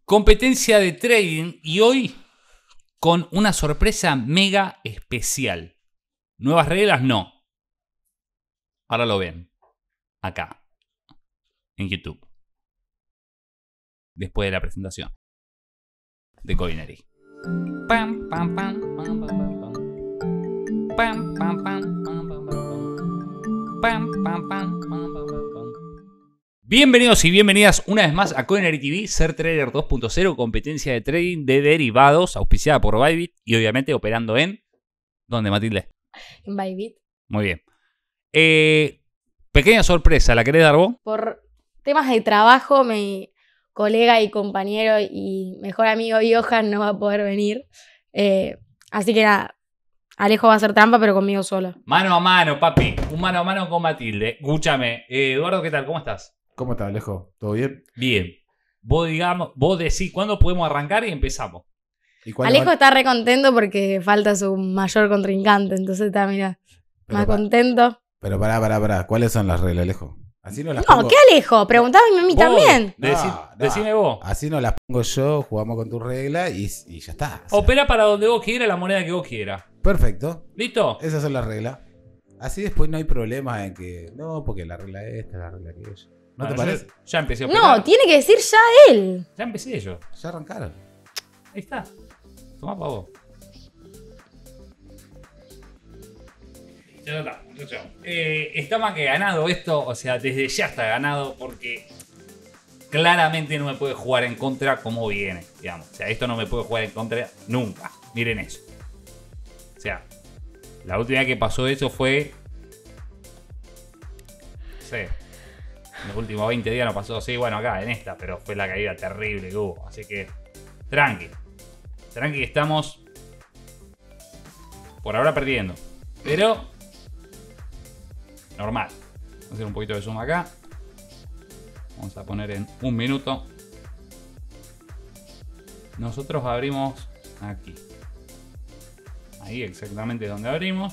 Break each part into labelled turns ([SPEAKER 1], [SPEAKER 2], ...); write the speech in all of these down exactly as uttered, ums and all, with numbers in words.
[SPEAKER 1] Competencia de trading y hoy con una sorpresa mega especial. Nuevas reglas, no. Ahora lo ven. Acá. En YouTube. Después de la presentación. De Coinery. Pam, pam, pam, pam, pam, pam. Pam, pam, pam, pam, pam, pam. Pam, pam, pam, pam, pam, pam. Bienvenidos y bienvenidas una vez más a Coinery T V, Ser Trader dos punto cero, competencia de trading de derivados, auspiciada por Bybit y obviamente operando en... ¿Dónde, Matilde?
[SPEAKER 2] En Bybit.
[SPEAKER 1] Muy bien. Eh, pequeña sorpresa, ¿la querés dar vos?
[SPEAKER 2] Por temas de trabajo, mi colega y compañero y mejor amigo Johan no va a poder venir. Eh, así que nada, Alejo va a hacer trampa, pero conmigo solo.
[SPEAKER 1] Mano a mano, papi. Un mano a mano con Matilde. Escúchame. Eh, Eduardo, ¿qué tal? ¿Cómo estás?
[SPEAKER 3] ¿Cómo estás, Alejo? ¿Todo bien?
[SPEAKER 1] Bien. Vos, digamos, vos decís cuándo podemos arrancar y empezamos.
[SPEAKER 3] ¿Y cuál
[SPEAKER 2] Alejo
[SPEAKER 3] va-
[SPEAKER 2] está re contento porque falta su mayor contrincante, entonces está, mira,
[SPEAKER 3] Pero
[SPEAKER 2] más
[SPEAKER 3] pa-
[SPEAKER 2] contento.
[SPEAKER 3] Pero pará, pará, pará. ¿Cuáles son las reglas, Alejo? Así no las
[SPEAKER 2] No,
[SPEAKER 3] pongo...
[SPEAKER 2] ¿qué Alejo? Preguntaba a mí
[SPEAKER 1] Vos,
[SPEAKER 2] también.
[SPEAKER 1] decí-
[SPEAKER 3] No, no.
[SPEAKER 1] Decime vos.
[SPEAKER 3] Así no las pongo yo, jugamos con tu regla y, y ya está. O sea,
[SPEAKER 1] Opera para donde vos quieras, la moneda que vos quieras.
[SPEAKER 3] perfecto.
[SPEAKER 1] ¿Listo?
[SPEAKER 3] Esas son las reglas. Así después no hay problema en que... No, porque la regla es esta, la regla aquella. ¿No
[SPEAKER 1] Bueno,
[SPEAKER 3] te parece?
[SPEAKER 1] yo Ya empecé a operar.
[SPEAKER 2] No, tiene que decir ya él.
[SPEAKER 1] Ya empecé yo.
[SPEAKER 3] Ya arrancaron.
[SPEAKER 1] Ahí está. Tomá para vos. Ya está, muchacho. Eh, está más que ganado esto. O sea, desde ya está ganado porque claramente no me puede jugar en contra como viene. Digamos. O sea, esto no me puede jugar en contra nunca. Miren eso. O sea, la última vez que pasó eso fue... No sé. En los últimos veinte días no pasó así. Bueno, acá, en esta. Pero fue la caída terrible que hubo. Así que... Tranqui. Tranqui que estamos... Por ahora perdiendo. Pero... Normal. Vamos a hacer un poquito de zoom acá. Vamos a poner en un minuto. Nosotros abrimos aquí. Ahí exactamente donde abrimos.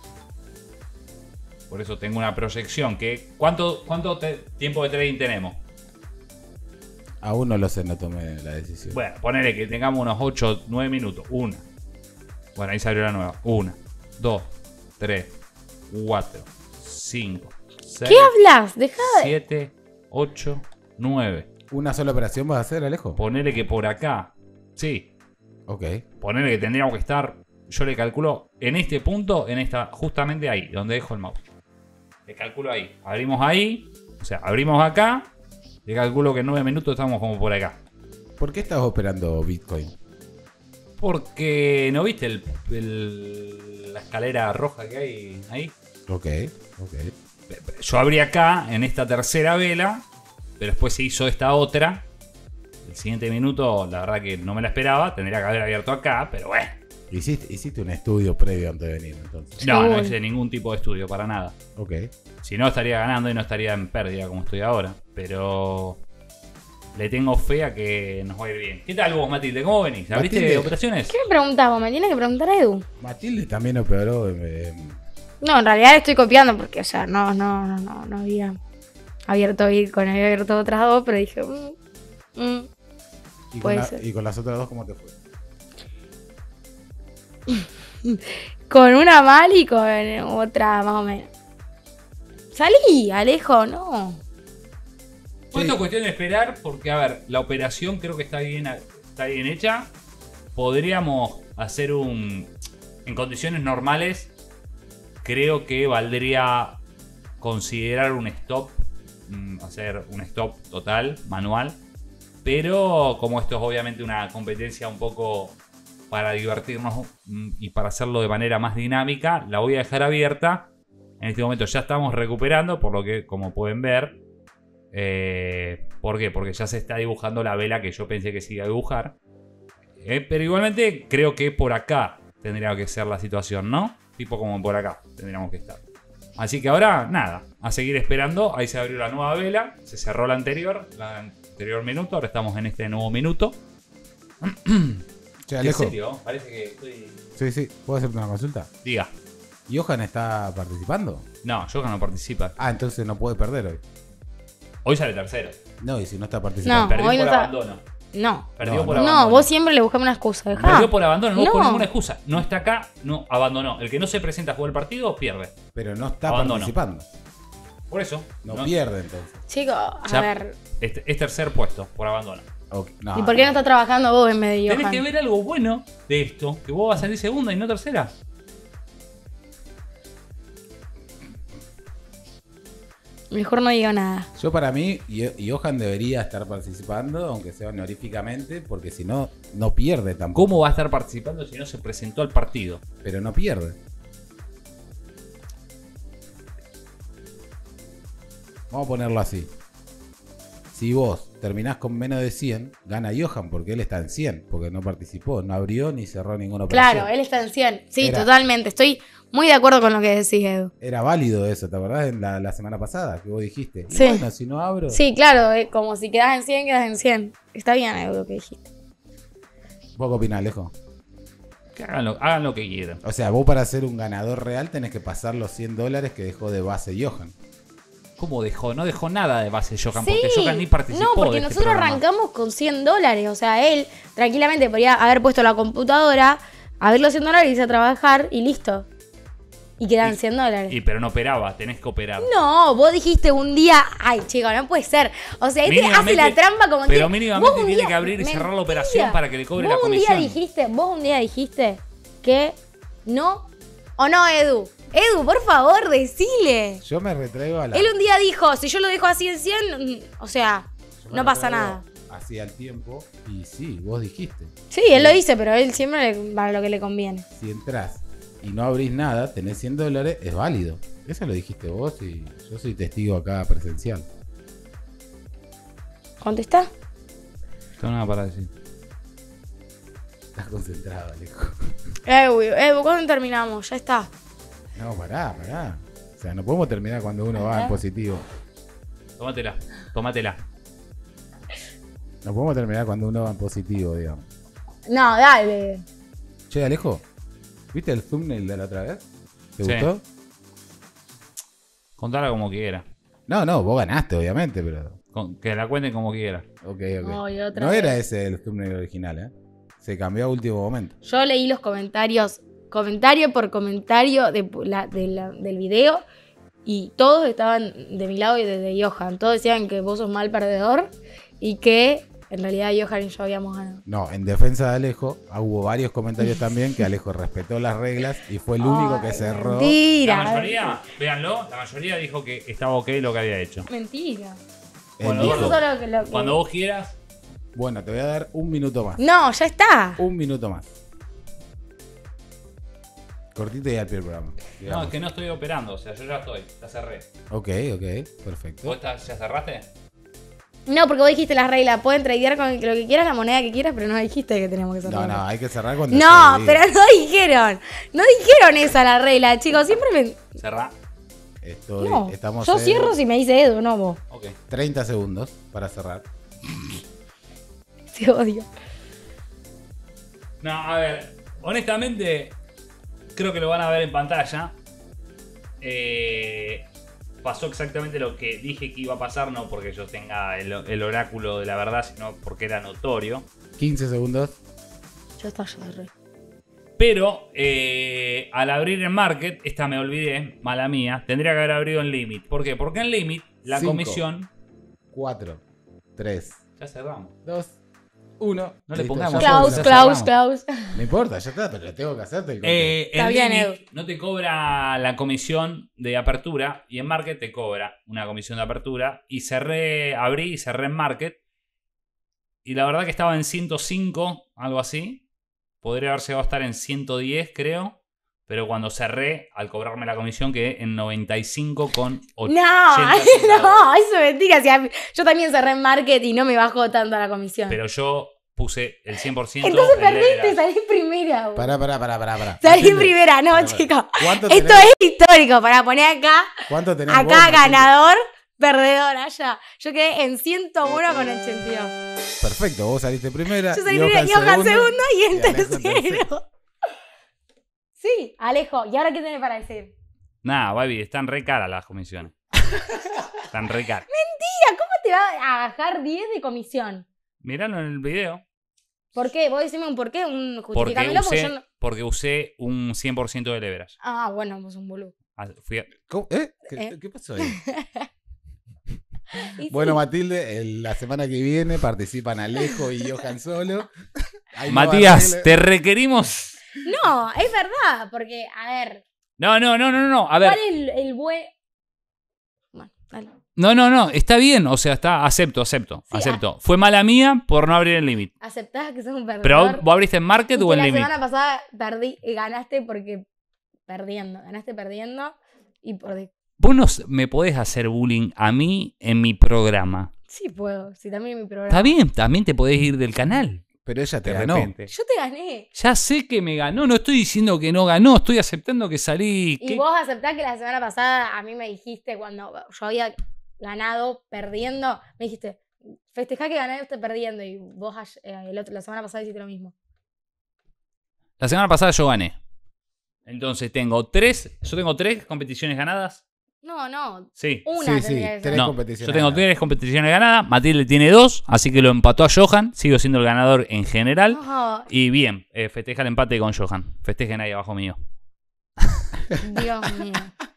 [SPEAKER 1] Por eso tengo una proyección que... ¿Cuánto, cuánto te- tiempo de trading tenemos?
[SPEAKER 3] Aún no lo sé, no tomé la decisión.
[SPEAKER 1] Bueno, ponele que tengamos unos ocho, nueve minutos. Una. Bueno, ahí se abrió la nueva. Una, dos, tres, cuatro, cinco, seis,
[SPEAKER 2] ¿Qué hablas? Deja de...
[SPEAKER 1] siete, ocho, nueve.
[SPEAKER 3] ¿Una sola operación vas a hacer, Alejo?
[SPEAKER 1] Ponele que por acá. Sí.
[SPEAKER 3] Ok.
[SPEAKER 1] Ponele que tendríamos que estar. Yo le calculo en este punto, en esta, justamente ahí, donde dejo el mouse. Le calculo ahí. Abrimos ahí. O sea, abrimos acá. Le calculo que en nueve minutos estamos como por acá.
[SPEAKER 3] ¿Por qué estás operando Bitcoin?
[SPEAKER 1] Porque, ¿no viste el, el- la escalera roja que hay ahí?
[SPEAKER 3] Ok, ok.
[SPEAKER 1] Yo abrí acá, en esta tercera vela, pero después se hizo esta otra. El siguiente minuto, la verdad que no me la esperaba. Tendría que haber abierto acá, pero bueno.
[SPEAKER 3] Hiciste, hiciste un estudio previo antes de venir, entonces.
[SPEAKER 1] No, no
[SPEAKER 2] Uy.
[SPEAKER 1] hice ningún tipo de estudio, para nada.
[SPEAKER 3] Ok.
[SPEAKER 1] Si no, estaría ganando y no estaría en pérdida como estoy ahora. Pero le tengo fe a que nos va a ir bien. ¿Qué tal vos, Matilde? ¿Cómo venís? ¿Abriste
[SPEAKER 3] Matilde.
[SPEAKER 1] operaciones?
[SPEAKER 2] ¿Qué me preguntás vos? Me tienes que preguntar a Edu.
[SPEAKER 3] Matilde también operó en... en-
[SPEAKER 2] No, en realidad le estoy copiando porque, o sea, no, no, no, no, no había abierto Bitcoin, había abierto otras dos, pero dije, mm, mm.
[SPEAKER 3] y, con
[SPEAKER 2] Puede
[SPEAKER 3] la-
[SPEAKER 2] ser.
[SPEAKER 3] y con las otras dos, ¿cómo te fue?
[SPEAKER 2] Con una mal y con otra más o menos. Salí, Alejo, no.
[SPEAKER 1] Pues esto es cuestión de esperar porque, a ver, la operación creo que está bien, está bien hecha. Podríamos hacer un... En condiciones normales, creo que valdría considerar un stop, mm, hacer un stop total, manual. Pero como esto es obviamente una competencia un poco para divertirnos mm, y para hacerlo de manera más dinámica, la voy a dejar abierta. En este momento ya estamos recuperando, por lo que, como pueden ver, eh, ¿por qué? Porque ya se está dibujando la vela que yo pensé que se iba a dibujar. Eh, pero igualmente creo que por acá tendría que ser la situación, ¿no? Tipo como por acá tendríamos que estar. Así que ahora, nada, a seguir esperando. Ahí se abrió la nueva vela, se cerró la anterior, la anterior minuto. Ahora estamos en este nuevo minuto.
[SPEAKER 3] Che,
[SPEAKER 1] ¿En
[SPEAKER 3] Alejo.
[SPEAKER 1] serio? Parece que estoy...
[SPEAKER 3] Sí, sí. ¿Puedo hacerte una consulta?
[SPEAKER 1] Diga.
[SPEAKER 3] ¿Johan está participando?
[SPEAKER 1] No, Johan no participa.
[SPEAKER 3] Ah, entonces no puede perder hoy.
[SPEAKER 1] Hoy sale tercero.
[SPEAKER 3] No, y si no está participando.
[SPEAKER 2] No.
[SPEAKER 1] Perdió
[SPEAKER 2] hoy
[SPEAKER 1] por
[SPEAKER 2] no está.
[SPEAKER 1] abandono.
[SPEAKER 2] No.
[SPEAKER 1] Perdió
[SPEAKER 3] No,
[SPEAKER 1] por
[SPEAKER 3] no.
[SPEAKER 1] abandono.
[SPEAKER 2] No, vos siempre le buscás una excusa. Dejá.
[SPEAKER 1] Perdió por abandono, no,
[SPEAKER 2] No.
[SPEAKER 1] por ninguna excusa. No está acá, no abandonó. El que no se presenta a jugar el partido, pierde.
[SPEAKER 3] Pero no está
[SPEAKER 1] Abandono.
[SPEAKER 3] participando.
[SPEAKER 1] Por eso.
[SPEAKER 3] No, pierde entonces.
[SPEAKER 2] Chicos, a
[SPEAKER 1] Ya-
[SPEAKER 2] ver.
[SPEAKER 1] Es, es tercer puesto por abandono.
[SPEAKER 3] Ok, no,
[SPEAKER 2] ¿Y por qué no está trabajando vos en vez de
[SPEAKER 1] Tenés
[SPEAKER 2] Johan?
[SPEAKER 1] que ver algo bueno de esto, que vos vas a salir segunda y no tercera.
[SPEAKER 2] Mejor no digo nada.
[SPEAKER 3] Yo para mí, Yo- Johan debería estar participando, aunque sea honoríficamente, porque si no, no pierde tampoco.
[SPEAKER 1] ¿Cómo va a estar participando si no se presentó al partido?
[SPEAKER 3] Pero no pierde. Vamos a ponerlo así. Si vos terminás con menos de cien, gana Johan, porque él está en cien, porque no participó, no abrió ni cerró ninguna operación.
[SPEAKER 2] Claro, él está en cien. Sí,
[SPEAKER 3] Era-
[SPEAKER 2] totalmente. Estoy muy de acuerdo con lo que decís, Edu.
[SPEAKER 3] Era válido eso, ¿te acordás? En la, la semana pasada que vos dijiste. Y
[SPEAKER 2] Sí.
[SPEAKER 3] bueno, si no abro.
[SPEAKER 2] Sí, claro, eh, como si quedás en cien, quedás en cien. Está bien, Edu, lo que dijiste.
[SPEAKER 3] ¿Vos qué opinás, Alejo?
[SPEAKER 1] Que hagan lo, hagan lo que quieran.
[SPEAKER 3] O sea, vos para ser un ganador real tenés que pasar los cien dólares que dejó de base Johan.
[SPEAKER 1] ¿Cómo dejó? No dejó nada de base Johan,
[SPEAKER 2] Sí,
[SPEAKER 1] porque Johan ni participó
[SPEAKER 2] no, porque
[SPEAKER 1] de este
[SPEAKER 2] nosotros
[SPEAKER 1] programa.
[SPEAKER 2] arrancamos con cien dólares. O sea, él tranquilamente podría haber puesto la computadora, abrir los cien dólares, irse a trabajar y listo. Y quedan
[SPEAKER 1] Y-
[SPEAKER 2] cien dólares.
[SPEAKER 1] Y pero no operaba, tenés que operar.
[SPEAKER 2] No, vos dijiste un día, ay, chico, no puede ser. O sea, este hace la trampa como que.
[SPEAKER 1] Pero mínimamente
[SPEAKER 2] vos un
[SPEAKER 1] tiene
[SPEAKER 2] día-
[SPEAKER 1] que abrir y cerrar la
[SPEAKER 2] Mentira.
[SPEAKER 1] operación para que le cobre
[SPEAKER 2] vos
[SPEAKER 1] la
[SPEAKER 2] un
[SPEAKER 1] comisión.
[SPEAKER 2] día dijiste, vos un día dijiste que no. ¿O no, Edu? Edu, por favor, decile.
[SPEAKER 3] Yo me retraigo a la.
[SPEAKER 2] Él un día dijo, si yo lo dejo así en cien, mm, o sea,
[SPEAKER 3] yo me
[SPEAKER 2] no pasa
[SPEAKER 3] retraigo
[SPEAKER 2] nada.
[SPEAKER 3] Hacia el tiempo. Y sí, vos dijiste.
[SPEAKER 2] Sí, él lo dice, pero él siempre le va a lo que le conviene.
[SPEAKER 3] Si entras y no abrís nada, tenés cien dólares, es válido. Eso lo dijiste vos y yo soy testigo acá presencial.
[SPEAKER 2] ¿Contestá?
[SPEAKER 1] No tengo nada para decir.
[SPEAKER 3] Estás concentrado, Alejo.
[SPEAKER 2] Edu, Edu, ¿cuándo terminamos? Ya está.
[SPEAKER 3] No, pará, pará. O sea, no podemos terminar cuando uno va en positivo.
[SPEAKER 1] Tómatela, tómatela.
[SPEAKER 3] No podemos terminar cuando uno va en positivo, digamos.
[SPEAKER 2] No, dale.
[SPEAKER 3] Che, Alejo, ¿viste el thumbnail de la otra vez? ¿Te
[SPEAKER 1] Sí.
[SPEAKER 3] gustó?
[SPEAKER 1] Contala como quiera.
[SPEAKER 3] No, no, vos ganaste, obviamente, pero.
[SPEAKER 1] Con- que la cuenten como quiera.
[SPEAKER 3] Ok, ok.
[SPEAKER 2] Ay, otra
[SPEAKER 3] no
[SPEAKER 2] vez.
[SPEAKER 3] era ese el thumbnail original, ¿eh? Se cambió a último momento.
[SPEAKER 2] Yo leí los comentarios, comentario por comentario de la- de la- del video, y todos estaban de mi lado y de, de Johan. Todos decían que vos sos mal perdedor y que en realidad Johan y yo habíamos ganado.
[SPEAKER 3] No, en defensa de Alejo, ah, hubo varios comentarios también que Alejo respetó las reglas y fue el único que
[SPEAKER 2] Ay,
[SPEAKER 3] cerró.
[SPEAKER 2] Mentira.
[SPEAKER 1] La mayoría, véanlo, la mayoría dijo que estaba ok lo que había hecho.
[SPEAKER 2] Mentira.
[SPEAKER 3] el
[SPEAKER 1] Bueno,
[SPEAKER 3] dijo-
[SPEAKER 2] Eso
[SPEAKER 1] Eduardo,
[SPEAKER 2] es lo que, lo que-
[SPEAKER 1] Cuando vos quieras,
[SPEAKER 3] Bueno, te voy a dar un minuto más.
[SPEAKER 2] No, ya está.
[SPEAKER 3] Un minuto más. Cortito y al pie del programa.
[SPEAKER 1] no,
[SPEAKER 3] digamos.
[SPEAKER 1] es que no estoy operando, o sea, yo ya estoy, ya cerré.
[SPEAKER 3] Ok, ok, perfecto.
[SPEAKER 1] ¿Vos estás- ya cerraste?
[SPEAKER 2] No, porque vos dijiste las reglas. Pueden tradear con lo que quieras, la moneda que quieras, pero no dijiste que teníamos que cerrar.
[SPEAKER 3] No, no, hay que cerrar cuando
[SPEAKER 2] No,
[SPEAKER 3] se
[SPEAKER 2] pero
[SPEAKER 3] diga.
[SPEAKER 2] no dijeron. No dijeron esa la regla, chicos. Siempre me.
[SPEAKER 1] Cerrá.
[SPEAKER 3] Estoy,
[SPEAKER 2] No,
[SPEAKER 3] estamos
[SPEAKER 2] yo
[SPEAKER 3] en
[SPEAKER 2] cierro si me dice Edu, no vos.
[SPEAKER 1] Ok.
[SPEAKER 3] treinta segundos para cerrar.
[SPEAKER 2] Te odio.
[SPEAKER 1] No, a ver, honestamente, creo que lo van a ver en pantalla. Eh, pasó exactamente lo que dije que iba a pasar, no porque yo tenga el, el oráculo de la verdad, sino porque era notorio.
[SPEAKER 3] quince segundos.
[SPEAKER 2] Yo está, yo cerré.
[SPEAKER 1] Pero eh, al abrir en Market, esta me olvidé, mala mía, tendría que haber abrido en Limit. ¿Por qué? Porque en Limit la
[SPEAKER 3] Cinco.
[SPEAKER 1] comisión...
[SPEAKER 3] cuatro, tres,
[SPEAKER 1] Ya cerramos.
[SPEAKER 3] dos, uno.
[SPEAKER 1] No le
[SPEAKER 3] Listo,
[SPEAKER 1] pongamos
[SPEAKER 3] ya
[SPEAKER 2] Klaus,
[SPEAKER 3] está, ya
[SPEAKER 2] Klaus,
[SPEAKER 3] cerramos.
[SPEAKER 2] Klaus.
[SPEAKER 3] No importa, ya está, pero tengo que hacerte el conteo.
[SPEAKER 1] Eh,
[SPEAKER 2] Está
[SPEAKER 1] en
[SPEAKER 2] bien,
[SPEAKER 1] Limit
[SPEAKER 2] Edu.
[SPEAKER 1] no te cobra la comisión de apertura y en Market te cobra una comisión de apertura. Y cerré, abrí y cerré en Market. Y la verdad que estaba en ciento cinco, algo así. Podría haber llegado a estar en ciento diez, creo. Pero cuando cerré, al cobrarme la comisión, quedé en noventa y cinco con ochenta
[SPEAKER 2] No,
[SPEAKER 1] centavos.
[SPEAKER 2] no, eso es mentira. Si a- yo también cerré en Market y no me bajó tanto la comisión.
[SPEAKER 1] Pero yo puse el cien por ciento.
[SPEAKER 2] Entonces
[SPEAKER 1] en
[SPEAKER 2] perdiste,
[SPEAKER 1] leverage.
[SPEAKER 2] salí primera. vos.
[SPEAKER 3] Pará, pará, pará, pará. pará.
[SPEAKER 2] Salí
[SPEAKER 3] ¿Entiendes?
[SPEAKER 2] primera, no,
[SPEAKER 3] Pará, pará.
[SPEAKER 2] chicos.
[SPEAKER 3] ¿Cuánto
[SPEAKER 2] Esto
[SPEAKER 3] tenés,
[SPEAKER 2] es histórico. Para poner acá,
[SPEAKER 3] ¿Cuánto tenés vos,
[SPEAKER 2] acá
[SPEAKER 3] Marcelo?
[SPEAKER 2] ganador, perdedor, allá. Yo quedé en ciento uno con ochenta y dos.
[SPEAKER 3] Perfecto, vos saliste primera.
[SPEAKER 2] Yo salí
[SPEAKER 3] Johan
[SPEAKER 2] primera, Johan segundo y en
[SPEAKER 3] y Alejo en
[SPEAKER 2] tercero. Sí, Alejo. ¿Y ahora qué tenés para decir?
[SPEAKER 1] Nah, baby, están re caras las comisiones. Están re caras.
[SPEAKER 2] Mira, ¿cómo te va a bajar diez de comisión?
[SPEAKER 1] Miralo en el video.
[SPEAKER 2] ¿Por qué? Vos decime un por qué, un
[SPEAKER 1] Porque
[SPEAKER 2] justificámelo porque,
[SPEAKER 1] usé,
[SPEAKER 2] yo no...
[SPEAKER 1] porque usé un cien por ciento de leverage.
[SPEAKER 2] Ah, bueno, vos un boludo.
[SPEAKER 1] Ah, fui a-
[SPEAKER 3] ¿Cómo? ¿Eh? ¿Qué,
[SPEAKER 2] Eh.
[SPEAKER 3] qué pasó ahí?
[SPEAKER 2] Y
[SPEAKER 3] Bueno,
[SPEAKER 2] sí,
[SPEAKER 3] Matilde, el- la semana que viene participan Alejo y Johan solo. Hay
[SPEAKER 1] Matías,
[SPEAKER 3] nueva regla.
[SPEAKER 1] te requerimos.
[SPEAKER 2] No, es verdad, porque, a ver,
[SPEAKER 1] No, no, no, no, no. A ver.
[SPEAKER 2] ¿cuál es el, el buen... Bueno, dale.
[SPEAKER 1] No, no, no. Está bien. O sea, está. Acepto, acepto.
[SPEAKER 2] Sí,
[SPEAKER 1] acepto. Fue mala mía por no abrir el limit.
[SPEAKER 2] ¿Aceptás que sos un perdedor?
[SPEAKER 1] Pero vos abriste en market
[SPEAKER 2] Y
[SPEAKER 1] o
[SPEAKER 2] que
[SPEAKER 1] en
[SPEAKER 2] la
[SPEAKER 1] limit.
[SPEAKER 2] semana pasada perdí, y ganaste porque perdiendo, ganaste perdiendo y por...
[SPEAKER 1] Vos no s- me podés hacer bullying a mí en mi programa.
[SPEAKER 2] Sí puedo, sí, también en mi programa.
[SPEAKER 1] Está bien, también te podés ir del canal.
[SPEAKER 3] Pero ella te
[SPEAKER 1] De
[SPEAKER 3] ganó.
[SPEAKER 1] repente.
[SPEAKER 2] Yo te gané.
[SPEAKER 1] Ya sé que me ganó, no estoy diciendo que no ganó, estoy aceptando que salí.
[SPEAKER 2] Y
[SPEAKER 1] ¿Qué?
[SPEAKER 2] vos aceptás que la semana pasada a mí me dijiste cuando yo había ganado perdiendo, me dijiste, festejá que ganaste perdiendo y vos ay- eh, el otro, la semana pasada hiciste lo mismo.
[SPEAKER 1] La semana pasada yo gané. Entonces tengo tres, yo tengo tres competiciones ganadas.
[SPEAKER 2] No, no,
[SPEAKER 1] Sí.
[SPEAKER 2] una
[SPEAKER 3] Sí, sí,
[SPEAKER 2] tendría que ser.
[SPEAKER 3] tres
[SPEAKER 1] No,
[SPEAKER 3] competiciones
[SPEAKER 1] yo tengo
[SPEAKER 3] ganadas.
[SPEAKER 1] tres competiciones ganadas, Matilde tiene dos, así que lo empató a Johan, sigo siendo el ganador en general.
[SPEAKER 2] Oh,
[SPEAKER 1] Y bien, eh, festeja el empate con Johan. Festejen ahí abajo mío.
[SPEAKER 2] Dios mío.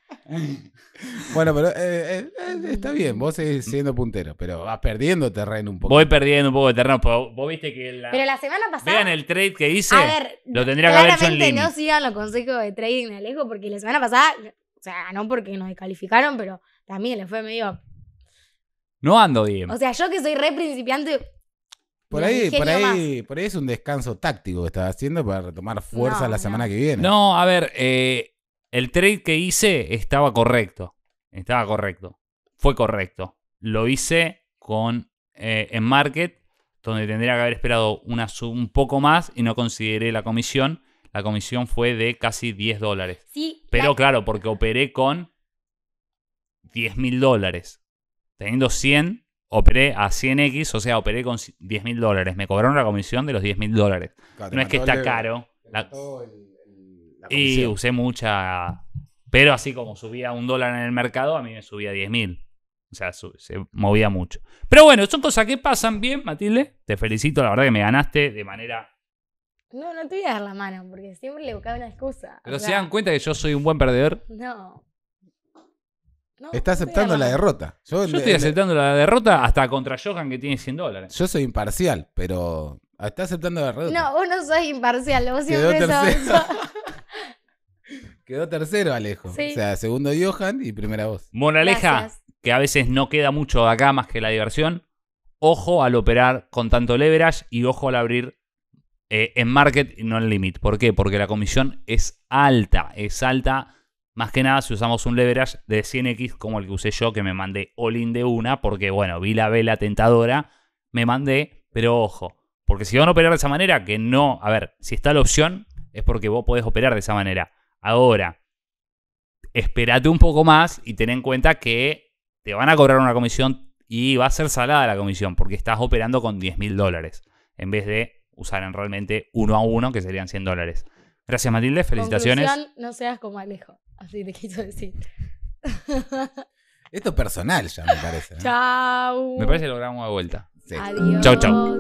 [SPEAKER 3] Bueno, pero eh, eh, eh, está bien, vos seguís siendo puntero, pero vas perdiendo terreno un poco.
[SPEAKER 1] Voy perdiendo un poco de terreno, pero vos viste que la...
[SPEAKER 2] Pero la semana pasada...
[SPEAKER 1] Vean el trade que hice.
[SPEAKER 2] A ver,
[SPEAKER 1] lo tendría que haber hecho en
[SPEAKER 2] claramente
[SPEAKER 1] limit.
[SPEAKER 2] no sigan los consejos de trading de Alejo porque la semana pasada, o sea, ganó porque nos descalificaron, pero también le fue medio...
[SPEAKER 1] No ando bien.
[SPEAKER 2] O sea, yo que soy re principiante...
[SPEAKER 3] Por
[SPEAKER 2] me
[SPEAKER 3] ahí,
[SPEAKER 2] ingenio
[SPEAKER 3] por ahí,
[SPEAKER 2] más.
[SPEAKER 3] por ahí es un descanso táctico que estás haciendo para retomar fuerza
[SPEAKER 2] No,
[SPEAKER 3] la semana
[SPEAKER 2] no.
[SPEAKER 3] que viene.
[SPEAKER 1] No, a ver, eh, el trade que hice estaba correcto. Estaba correcto. Fue correcto. Lo hice con eh, en market, donde tendría que haber esperado una, su- un poco más y no consideré la comisión. La comisión fue de casi diez dólares.
[SPEAKER 2] Sí,
[SPEAKER 1] Pero
[SPEAKER 2] la-
[SPEAKER 1] claro, porque operé con diez mil dólares. Teniendo cien, operé a cien equis, o sea, operé con diez mil dólares. Me cobraron la comisión de los diez mil dólares.
[SPEAKER 3] Claro, te
[SPEAKER 1] No es que
[SPEAKER 3] mató
[SPEAKER 1] está
[SPEAKER 3] el-
[SPEAKER 1] caro.
[SPEAKER 3] te
[SPEAKER 1] La-
[SPEAKER 3] mató el- el- la
[SPEAKER 1] y
[SPEAKER 3] comisión.
[SPEAKER 1] usé mucha. Pero así como subía un dólar en el mercado, a mí me subía diez mil. O sea, su- se movía mucho. Pero bueno, son cosas que pasan bien, Matilde. Te felicito, la verdad que me ganaste de manera.
[SPEAKER 2] No, no te voy a dar la mano porque siempre le buscaba una excusa.
[SPEAKER 1] Pero
[SPEAKER 2] o
[SPEAKER 1] se
[SPEAKER 2] sea,
[SPEAKER 1] dan cuenta que yo soy un buen perdedor.
[SPEAKER 2] No. No,
[SPEAKER 3] Está
[SPEAKER 2] no te voy a
[SPEAKER 3] aceptando
[SPEAKER 2] dar
[SPEAKER 3] la
[SPEAKER 2] mano.
[SPEAKER 3] derrota. Yo,
[SPEAKER 1] Yo estoy
[SPEAKER 3] le-
[SPEAKER 1] aceptando la derrota hasta contra Johan, que tiene cien dólares.
[SPEAKER 3] yo soy imparcial, pero está aceptando la derrota.
[SPEAKER 2] No, vos no sos imparcial, vos
[SPEAKER 3] Quedó
[SPEAKER 2] siempre sos...
[SPEAKER 3] tercero. Quedó tercero, Alejo.
[SPEAKER 2] Sí.
[SPEAKER 3] O sea, segundo Johan y primera voz.
[SPEAKER 1] Moraleja,
[SPEAKER 2] Gracias.
[SPEAKER 1] que a veces no queda mucho de acá más que la diversión. Ojo al operar con tanto leverage y ojo al abrir eh, en market y no en limit. ¿Por qué? Porque la comisión es alta. Es alta más que nada si usamos un leverage de cien equis como el que usé yo, que me mandé all-in de una. Porque bueno, vi la vela tentadora, me mandé, pero ojo. Porque si van a operar de esa manera, que no... A ver, si está la opción, es porque vos podés operar de esa manera. Ahora, espérate un poco más y ten en cuenta que te van a cobrar una comisión y va a ser salada la comisión porque estás operando con diez mil dólares en vez de usar en realmente uno a uno, que serían cien dólares. Gracias, Matilde. Felicitaciones.
[SPEAKER 2] Conclusión, no seas como Alejo. Así te quiso decir.
[SPEAKER 3] Esto es personal ya, me parece. ¿eh?
[SPEAKER 2] Chau.
[SPEAKER 1] Me parece que lo grabamos de vuelta.
[SPEAKER 3] Sí.
[SPEAKER 2] Adiós.
[SPEAKER 1] Chau, chau.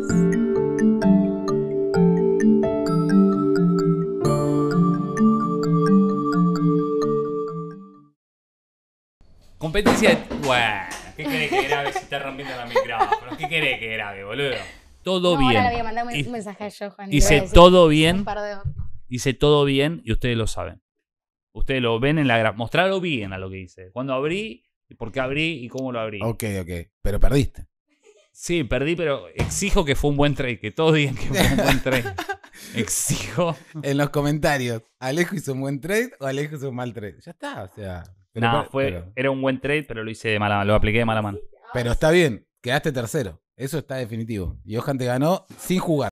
[SPEAKER 1] Competencia de... Bueno, ¿qué querés que grabe si está rompiendo los micrófonos? ¿Qué querés que grabe, boludo? Todo
[SPEAKER 2] No,
[SPEAKER 1] bien.
[SPEAKER 2] ahora le voy a mandar un,
[SPEAKER 1] Hice-
[SPEAKER 2] un mensaje a Johan. y le voy a
[SPEAKER 1] Hice
[SPEAKER 2] decir,
[SPEAKER 1] todo
[SPEAKER 2] un
[SPEAKER 1] bien.
[SPEAKER 2] perdedor.
[SPEAKER 1] Hice todo bien y ustedes lo saben. Ustedes lo ven en la gra... Mostrarlo bien a lo que hice. Cuando abrí, y por qué abrí y cómo lo abrí.
[SPEAKER 3] Ok, ok. Pero perdiste.
[SPEAKER 1] Sí, perdí, pero exijo que fue un buen trade. Que todos digan que fue un buen trade. Exijo.
[SPEAKER 3] En los comentarios, ¿Alejo hizo un buen trade o Alejo hizo un mal trade? Ya está, o sea. Pero,
[SPEAKER 1] No,
[SPEAKER 3] per-
[SPEAKER 1] fue,
[SPEAKER 3] pero,
[SPEAKER 1] era un buen trade, pero lo hice de mala mano. Lo apliqué de mala mano.
[SPEAKER 3] pero está bien, quedaste tercero. Eso está definitivo. Y Johan te ganó sin jugar.